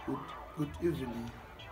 Good evening,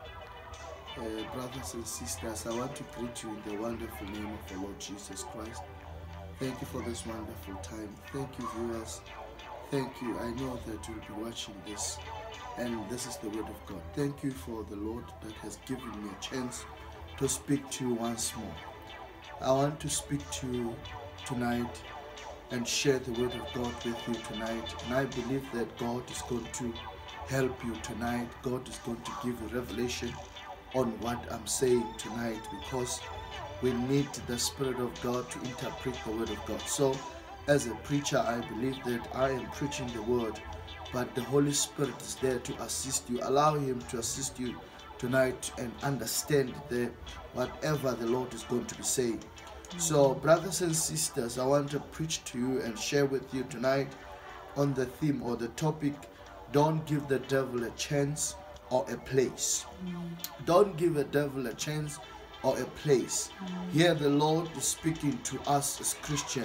brothers and sisters. I want to greet you in the wonderful name of the Lord Jesus Christ. Thank you for this wonderful time. Thank you, viewers. Thank you. I know that you'll be watching this, and this is the word of God. Thank you for the Lord that has given me a chance to speak to you once more. I want to speak to you tonight and share the word of God with you tonight. And I believe that God is going to help you tonight. God is going to give you revelation on what I'm saying tonight, because we need the Spirit of God to interpret the word of God. So as a preacher, I believe that I am preaching the word, but the Holy Spirit is there to assist you. Allow Him to assist you tonight and understand whatever the Lord is going to be saying. So brothers and sisters, I want to preach to you and share with you tonight on the theme or the topic: don't give the devil a chance or a place. Don't give the devil a chance or a place. Here the Lord is speaking to us as Christians.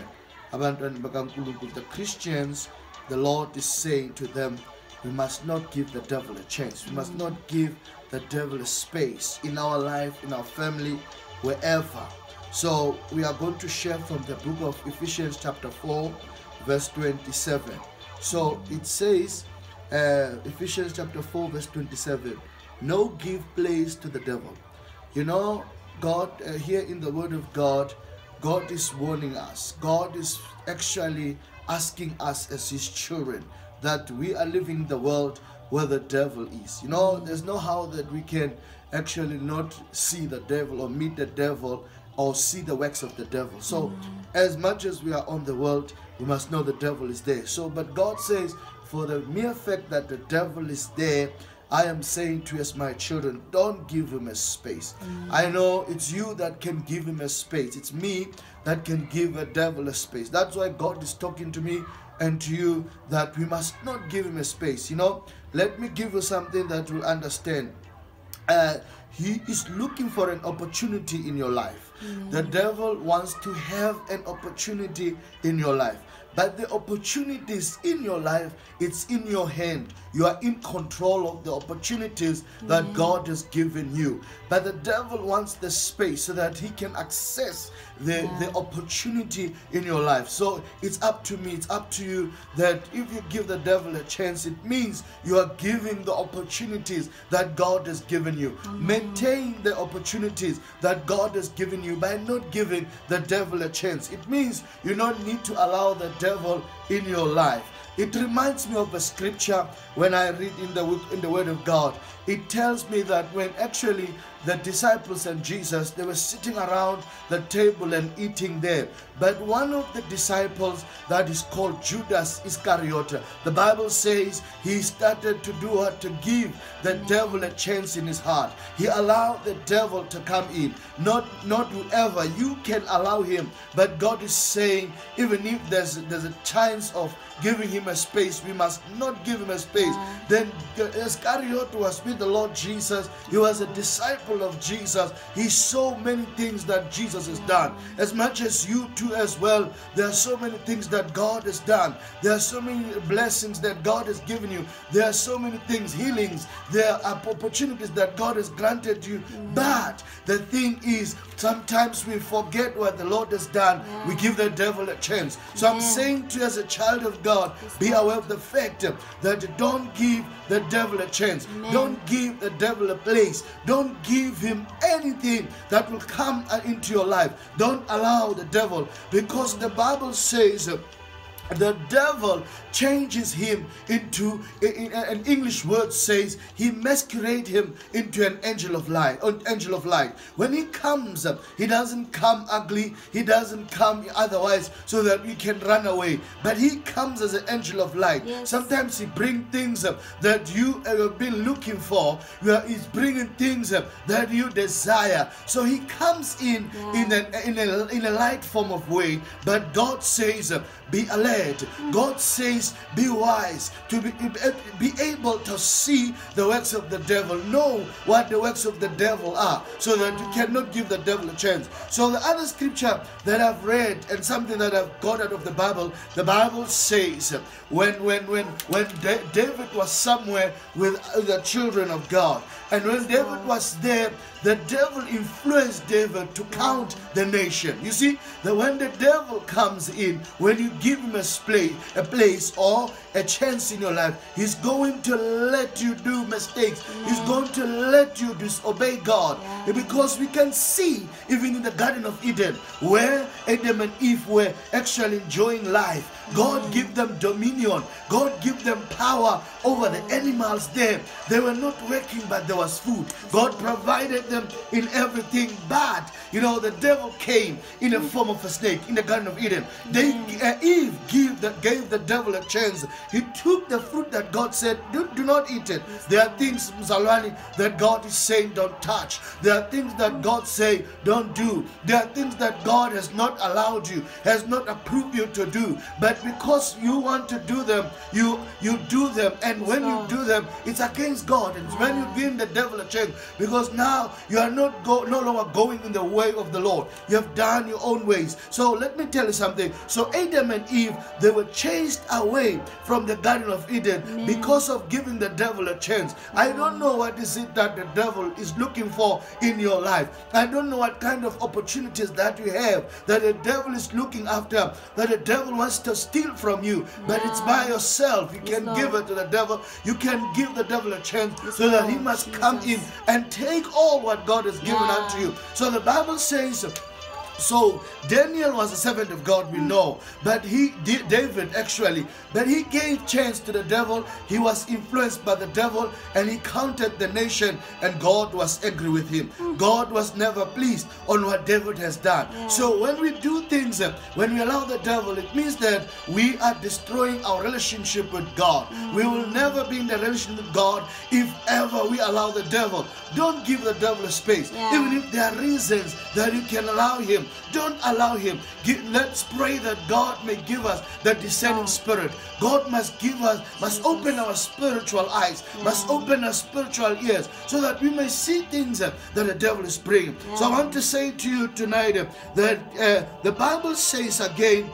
The Christians, the Lord is saying to them, we must not give the devil a chance. We must not give the devil a space in our life, in our family, wherever. So we are going to share from the book of Ephesians chapter 4, verse 27. So it says, Ephesians chapter 4, verse 27, no give place to the devil. You know, God, here in the word of God, God is warning us. God is actually asking us as His children that we are living in the world where the devil is. You know, there's no how that we can actually not see the devil or meet the devil or see the works of the devil. So as much as we are on the world, we must know the devil is there. So, but God says, for the mere fact that the devil is there, I am saying to you as my children, don't give him a space. I know it's you that can give him a space. It's me that can give a devil a space. That's why God is talking to me and to you that we must not give him a space. You know, let me give you something that you'll understand. He is looking for an opportunity in your life. The devil wants to have an opportunity in your life. But the opportunities in your life, it's in your hand. You are in control of the opportunities that God has given you. But the devil wants the space so that he can access the opportunity in your life. So it's up to me, it's up to you, that if you give the devil a chance, it means you are giving the opportunities that God has given you. Maintain the opportunities that God has given you by not giving the devil a chance. It means you don't need to allow the devil in your life. It reminds me of a scripture when I read in the word of God. It tells me that when actually the disciples and Jesus, they were sitting around the table and eating there. But one of the disciples, that is called Judas Iscariot, the Bible says he started to do what? To give the devil a chance in his heart. He allowed the devil to come in. Not whoever, you can allow him. But God is saying, even if there's a chance of giving him a space, we must not give him a space. Then Iscariot was with the Lord Jesus. He was a disciple of Jesus. He saw many things that Jesus has done. As much as you too as well, there are so many things that God has done. There are so many blessings that God has given you. There are so many things, healings. There are opportunities that God has granted you. But the thing is, sometimes we forget what the Lord has done. We give the devil a chance. So I'm saying to you as a child of God, be aware of the fact that don't give the devil a chance. Don't give the devil a place. Don't give him anything that will come into your life. Don't allow the devil, because the Bible says the devil changes him into, an English word says, he masquerades him into an angel of light. When he comes, he doesn't come ugly, he doesn't come otherwise so that we can run away, but he comes as an angel of light. Sometimes he brings things that you have been looking for. He's bringing things that you desire. So he comes in a light form of way. But God says, be alert. word, God says, be wise, to be able to see the works of the devil, know what the works of the devil are, so that you cannot give the devil a chance. So the other scripture that I've read, and something that I've got out of the Bible says, when David was somewhere with the children of God, and when David was there, the devil influenced David to count the nation. You see, that when the devil comes in, when you give him a place or a chance in your life, he's going to let you do mistakes. He's going to let you disobey God. Because we can see, even in the Garden of Eden, where Adam and Eve were actually enjoying life, God gave them dominion. God gave them power over the animals there. They were not working, but there was food. God provided them in everything. But, the devil came in the form of a snake in the Garden of Eden. Eve gave the devil a chance. He took the fruit that God said, do not eat it. There are things, Mzalwani, that God is saying don't touch. There are things that God say don't do. There are things that God has not allowed you, has not approved you to do. But because you want to do them, you do them. And when you do them, it's against God. And when you give the devil a chance, because now you are no longer going in the way of the Lord. You have done your own ways. So let me tell you something. So Adam and Eve, they were chased away from the Garden of Eden because of giving the devil a chance. I don't know what is it that the devil is looking for in your life. I don't know what kind of opportunities that you have that the devil is looking after, that the devil wants to steal from you, but it's by yourself. You can give it to the devil. You can give the devil a chance so that he must come in and take all what God has given unto you. So the Bible says, so Daniel was a servant of God, we know, but David actually, but he gave chance to the devil. He was influenced by the devil, and he counted the nation, and God was angry with him. God was never pleased on what David has done. So when we do things, when we allow the devil, it means that we are destroying our relationship with God. We will never be in the relationship with God if ever we allow the devil. Don't give the devil a space. Even if there are reasons that you can allow him, don't allow him. Let's pray that God may give us the discerning spirit. God must give us, must open our spiritual eyes, must open our spiritual ears, so that we may see things that the devil is bringing. So I want to say to you tonight that the Bible says again,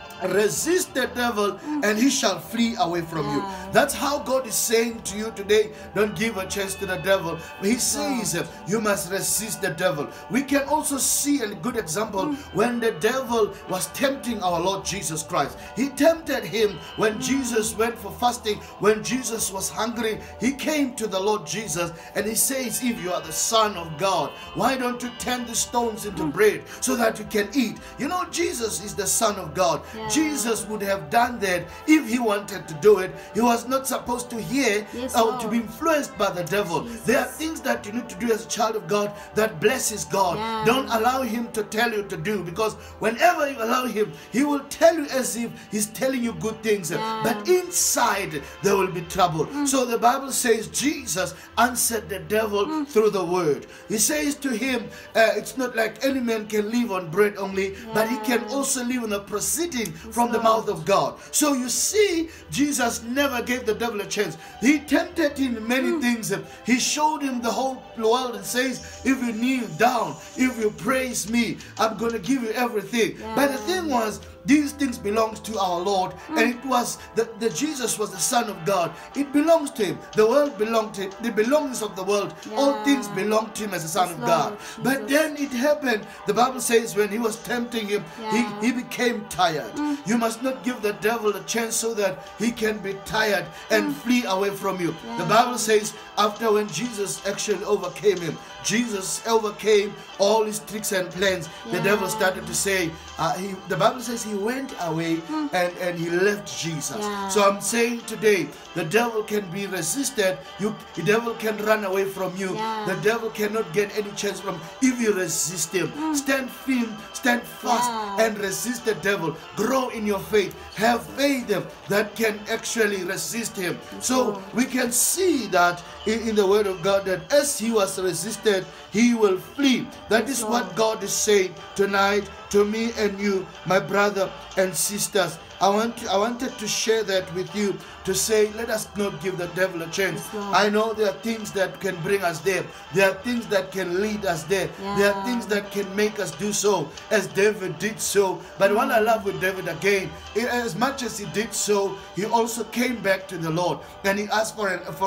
resist the devil and he shall flee away from you. That's how God is saying to you today, don't give a chance to the devil. He says you must resist the devil. We can also see a good example when the devil was tempting our Lord Jesus Christ. He tempted him when Jesus went for fasting. When Jesus was hungry, he came to the Lord Jesus and he says, if you are the Son of God, why don't you turn the stones into bread so that you can eat? Jesus is the Son of God. Jesus would have done that if he wanted to do it. He was not supposed to hear or to be influenced by the devil. There are things that you need to do as a child of God that blesses God. Don't allow him to tell you to do, because whenever you allow him, he will tell you as if he's telling you good things, but inside there will be trouble. So the Bible says Jesus answered the devil through the word. He says to him, it's not like any man can live on bread only, but he can also live on the proceeding from the mouth of God. So you see, Jesus never gave the devil a chance. He tempted him in many things. He showed him the whole world and says, if you kneel down, if you praise me, I'm going to give you everything. But the thing was, these things belongs to our Lord, and it was that Jesus was the Son of God. It belongs to him. The world belonged to him. The belongings of the world, all things belong to him as the Son of God. But then it happened, the Bible says, when he was tempting him, he became tired. You must not give the devil a chance so that he can be tired and flee away from you. The Bible says, after when Jesus actually overcame him, Jesus overcame all his tricks and plans. The devil started to say, the Bible says he went away and he left Jesus. So I'm saying today, the devil can be resisted. The devil can run away from you. The devil cannot get any chance from if you resist him. Stand firm, stand fast, and resist the devil. Grow in your faith. Have faith that can actually resist him. So we can see that in the word of God, that as he was resisted, he will flee. That is what God is saying tonight to me and you, my brother and sisters. I wanted to share that with you, to say, let us not give the devil a chance. I know there are things that can bring us there. There are things that can lead us there. There are things that can make us do so, as David did so. But what I love with David again, as much as he did so, he also came back to the Lord, and he asked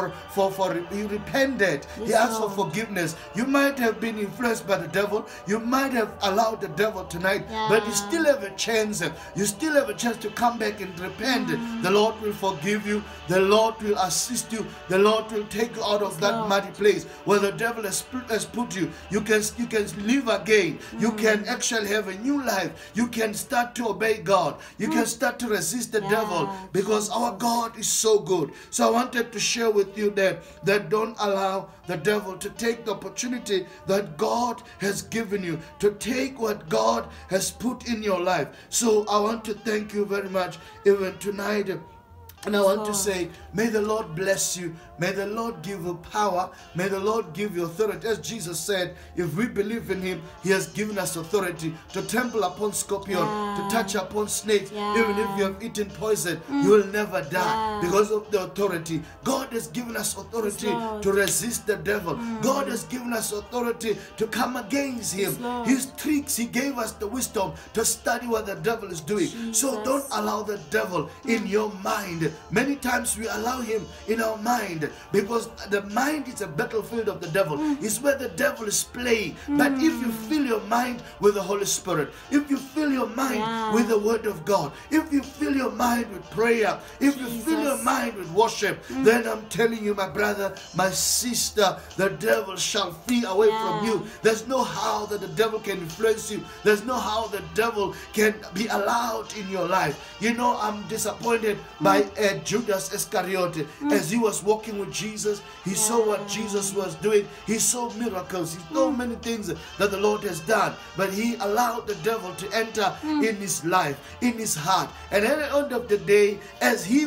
he repented. He asked for forgiveness. You might have been influenced by the devil. You might have allowed the devil tonight, but you still have a chance. You still have a chance to come back and repent. The Lord will forgive you. The Lord will assist you. The Lord will take you out of that muddy place where the devil has put you. You can live again. You can actually have a new life. You can start to obey God. You can start to resist the devil, because our God is so good. So I wanted to share with you that don't allow the devil to take the opportunity that God has given you, to take what God has put in your life. So I want to thank you very much even tonight. And I want to say, may the Lord bless you. May the Lord give you power. May the Lord give you authority. As Jesus said, if we believe in him, he has given us authority to trample upon scorpion, to touch upon snakes. Even if you have eaten poison, you will never die because of the authority. God has given us authority to resist the devil. God has given us authority to come against him. His tricks, he gave us the wisdom to study what the devil is doing. So don't allow the devil in your mind. Many times we allow him in our mind, because the mind is a battlefield of the devil. It's where the devil is playing. But if you fill your mind with the Holy Spirit, if you fill your mind with the Word of God, if you fill your mind with prayer, if you fill your mind with worship, then I'm telling you, my brother, my sister, the devil shall flee away from you. There's no how that the devil can influence you. There's no how the devil can be allowed in your life. You know, I'm disappointed by Judas Iscariot. As he was walking with Jesus, he saw what Jesus was doing. He saw miracles. He saw many things that the Lord has done. But he allowed the devil to enter in his life, in his heart. And at the end of the day, as he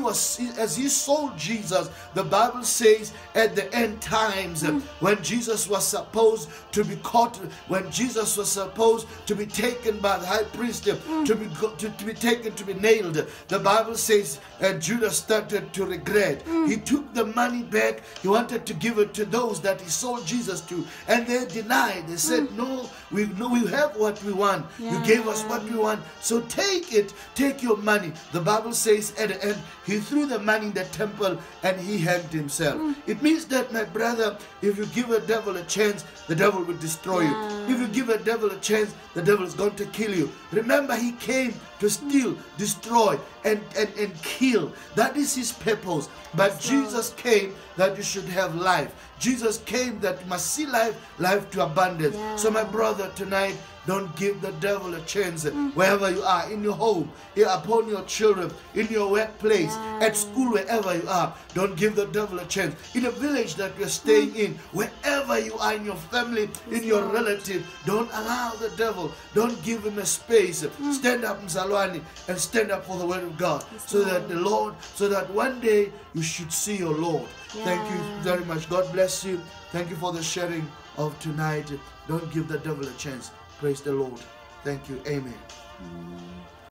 saw Jesus, the Bible says at the end times, when Jesus was supposed to be caught, when Jesus was supposed to be taken by the high priest, to be taken to be nailed, the Bible says Judas started to regret. He took the money back. He wanted to give it to those that he sold Jesus to, and they denied. They said, no, we have what we want. You gave us what we want, so take it. Take your money. The Bible says at the end, he threw the money in the temple and he hanged himself. It means that, my brother, if you give a devil a chance, the devil will destroy you. If you give a devil a chance, the devil is going to kill you. Remember, he came to steal, destroy, and kill. That is his purpose. But Jesus came that you should have life. Jesus came that you must see life to abundance. So my brother, tonight, don't give the devil a chance. Wherever you are, in your home, upon your children, in your workplace, at school, wherever you are, don't give the devil a chance. In a village that you're staying in, wherever you are, in your family, in your relative, don't allow the devil. Don't give him a space. Stand up, Mzalwani, and stand up for the word of God, so that one day you should see your Lord. Thank you very much. God bless you. Thank you for the sharing of tonight. Don't give the devil a chance. Praise the Lord. Thank you. Amen.